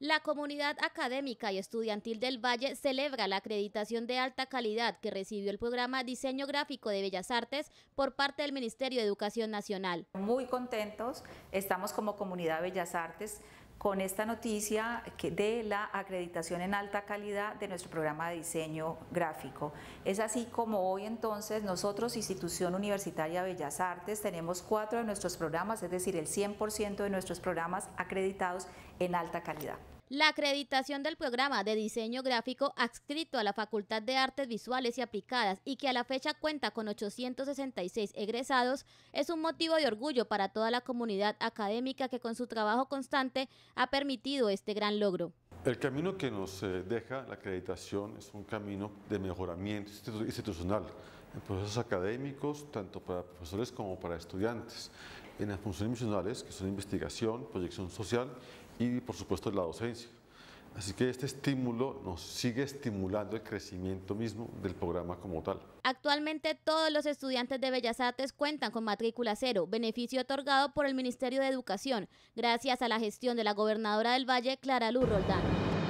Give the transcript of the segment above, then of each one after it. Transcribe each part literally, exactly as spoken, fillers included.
La comunidad académica y estudiantil del Valle celebra la acreditación de alta calidad que recibió el programa Diseño Gráfico de Bellas Artes por parte del Ministerio de Educación Nacional. Muy contentos estamos como comunidad Bellas Artes con esta noticia de la acreditación en alta calidad de nuestro programa de diseño gráfico. Es así como hoy entonces nosotros, Institución Universitaria Bellas Artes, tenemos cuatro de nuestros programas, es decir, el cien por ciento de nuestros programas acreditados en alta calidad. La acreditación del programa de diseño gráfico adscrito a la Facultad de Artes Visuales y Aplicadas y que a la fecha cuenta con ochocientos sesenta y seis egresados es un motivo de orgullo para toda la comunidad académica que con su trabajo constante ha permitido este gran logro. El camino que nos deja la acreditación es un camino de mejoramiento institucional en procesos académicos, tanto para profesores como para estudiantes, en las funciones misionales, que son investigación, proyección social y, por supuesto, la docencia. Así que este estímulo nos sigue estimulando el crecimiento mismo del programa como tal. Actualmente todos los estudiantes de Bellas Artes cuentan con matrícula cero, beneficio otorgado por el Ministerio de Educación, gracias a la gestión de la gobernadora del Valle, Clara Luz Roldán.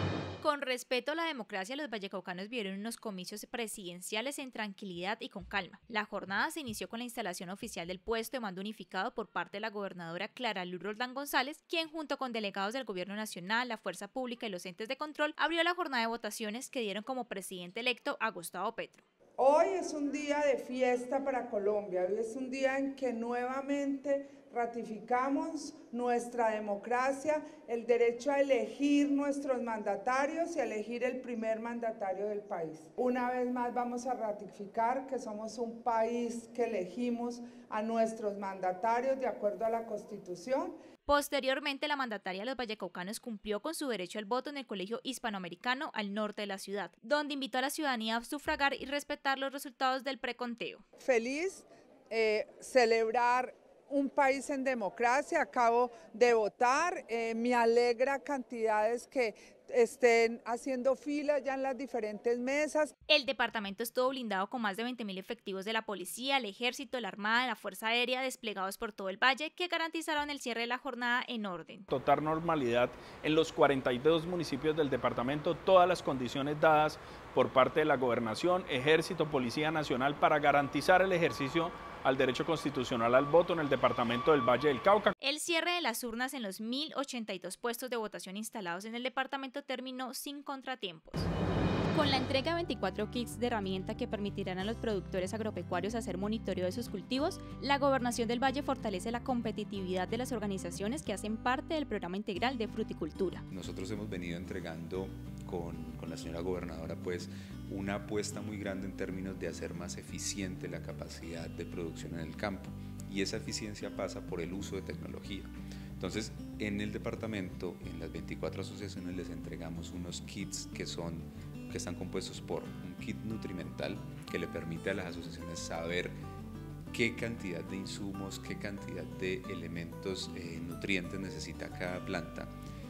Con respeto a la democracia, los vallecaucanos vivieron unos comicios presidenciales en tranquilidad y con calma. La jornada se inició con la instalación oficial del puesto de mando unificado por parte de la gobernadora Clara Luz Roldán González, quien junto con delegados del Gobierno Nacional, la Fuerza Pública y los entes de control abrió la jornada de votaciones que dieron como presidente electo a Gustavo Petro. Hoy es un día de fiesta para Colombia, hoy es un día en que nuevamente ratificamos nuestra democracia, el derecho a elegir nuestros mandatarios y a elegir el primer mandatario del país. Una vez más vamos a ratificar que somos un país que elegimos a nuestros mandatarios de acuerdo a la Constitución. Posteriormente, la mandataria de los vallecaucanos cumplió con su derecho al voto en el Colegio Hispanoamericano al norte de la ciudad, donde invitó a la ciudadanía a sufragar y respetar los resultados del preconteo. Feliz eh, celebrar un país en democracia, acabo de votar, eh, me alegra cantidades que estén haciendo filas ya en las diferentes mesas. El departamento estuvo blindado con más de veinte mil efectivos de la policía, el ejército, la armada, la fuerza aérea desplegados por todo el valle que garantizaron el cierre de la jornada en orden. Total normalidad en los cuarenta y dos municipios del departamento, todas las condiciones dadas por parte de la gobernación, ejército, policía nacional para garantizar el ejercicio al derecho constitucional al voto en el departamento del Valle del Cauca. El cierre de las urnas en los mil ochenta y dos puestos de votación instalados en el departamento terminó sin contratiempos. Con la entrega de veinticuatro kits de herramienta que permitirán a los productores agropecuarios hacer monitoreo de sus cultivos, la Gobernación del Valle fortalece la competitividad de las organizaciones que hacen parte del programa integral de fruticultura. Nosotros hemos venido entregando con, con la señora gobernadora pues una apuesta muy grande en términos de hacer más eficiente la capacidad de producción en el campo, y esa eficiencia pasa por el uso de tecnología. Entonces, en el departamento, en las veinticuatro asociaciones les entregamos unos kits que son que están compuestos por un kit nutrimental que le permite a las asociaciones saber qué cantidad de insumos, qué cantidad de elementos eh, nutrientes necesita cada planta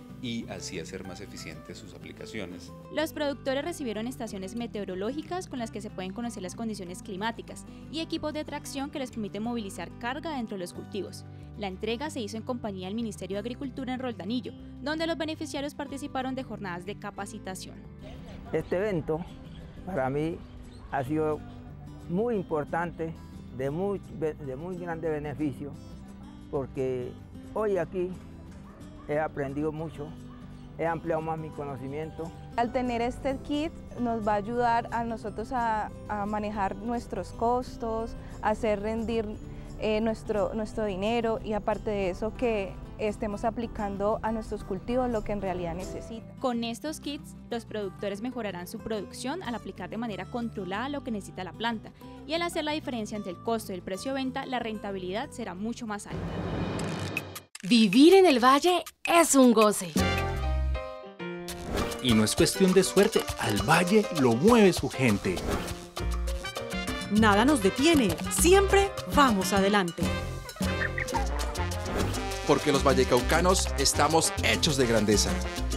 y así hacer más eficientes sus aplicaciones. Los productores recibieron estaciones meteorológicas con las que se pueden conocer las condiciones climáticas y equipos de tracción que les permiten movilizar carga dentro de los cultivos. La entrega se hizo en compañía del Ministerio de Agricultura en Roldanillo, donde los beneficiarios participaron de jornadas de capacitación. Este evento para mí ha sido muy importante, de muy, de muy grande beneficio, porque hoy aquí he aprendido mucho, he ampliado más mi conocimiento. Al tener este kit nos va a ayudar a nosotros a, a manejar nuestros costos, a hacer rendir eh, nuestro, nuestro dinero y aparte de eso que estemos aplicando a nuestros cultivos lo que en realidad necesitan. Con estos kits, los productores mejorarán su producción al aplicar de manera controlada lo que necesita la planta y al hacer la diferencia entre el costo y el precio de venta, la rentabilidad será mucho más alta. Vivir en el Valle es un goce. Y no es cuestión de suerte, al Valle lo mueve su gente. Nada nos detiene, siempre vamos adelante. Porque los vallecaucanos estamos hechos de grandeza.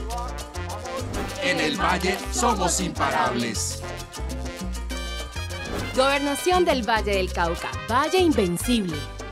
En el Valle somos imparables. Gobernación del Valle del Cauca, Valle Invencible.